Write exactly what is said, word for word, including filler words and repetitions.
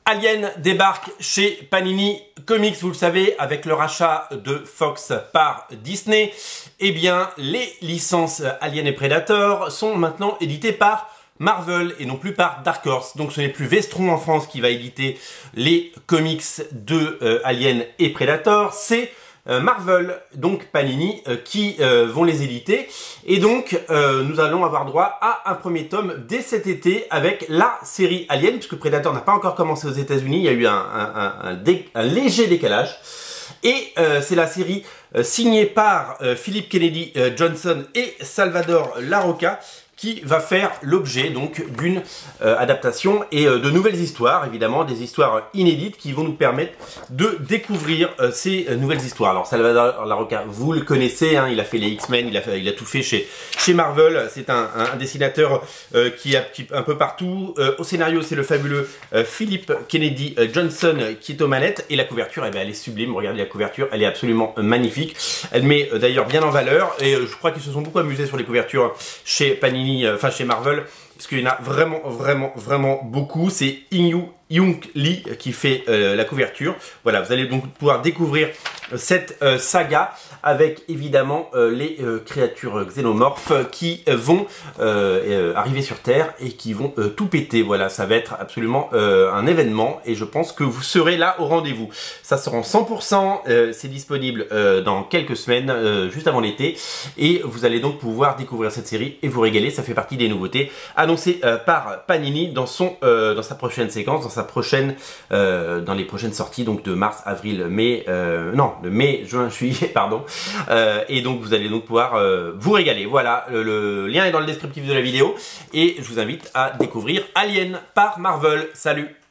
Alien débarque chez Panini Comics, vous le savez, avec le rachat de Fox par Disney. Eh bien, les licences Alien et Predator sont maintenant éditées par Marvel et non plus par Dark Horse. Donc ce n'est plus Vestron en France qui va éditer les comics de euh, Alien et Predator, c'est euh, Marvel, donc Panini, euh, qui euh, vont les éditer. Et donc euh, nous allons avoir droit à un premier tome dès cet été avec la série Alien, puisque Predator n'a pas encore commencé aux États-Unis, il y a eu un, un, un, un, dé, un léger décalage. Et euh, c'est la série euh, signée par euh, Philip Kennedy euh, Johnson et Salvador Larroca qui va faire l'objet donc d'une euh, adaptation et euh, de nouvelles histoires, évidemment, des histoires inédites qui vont nous permettre de découvrir euh, ces euh, nouvelles histoires. Alors Salvador Larroca, vous le connaissez, hein, il a fait les X-Men, il a, il a tout fait chez, chez Marvel, c'est un, un, un dessinateur euh, qui est un peu partout. Euh, au scénario, c'est le fabuleux euh, Philip Kennedy euh, Johnson euh, qui est aux manettes, et la couverture, eh ben, elle est sublime, regardez la couverture, elle est absolument euh, magnifique. Elle met euh, d'ailleurs bien en valeur, et euh, je crois qu'ils se sont beaucoup amusés sur les couvertures chez Panini, enfin chez Marvel, parce qu'il y en a vraiment, vraiment, vraiment beaucoup. C'est Ing Young Lee qui fait euh, la couverture. Voilà, vous allez donc pouvoir découvrir cette euh, saga avec évidemment euh, les euh, créatures xénomorphes qui euh, vont euh, euh, arriver sur Terre et qui vont euh, tout péter. Voilà, ça va être absolument euh, un événement et je pense que vous serez là au rendez-vous. Ça sera en cent pour cent, euh, c'est disponible euh, dans quelques semaines, euh, juste avant l'été, et vous allez donc pouvoir découvrir cette série et vous régaler. Ça fait partie des nouveautés annoncées euh, par Panini dans son euh, dans sa prochaine séquence, dans sa prochaine euh, dans les prochaines sorties, donc de mars, avril, mai, euh, non, de mai, juin, juillet, pardon. Euh, et donc vous allez donc pouvoir euh, vous régaler. Voilà, le, le lien est dans le descriptif de la vidéo et je vous invite à découvrir Alien par Marvel. Salut!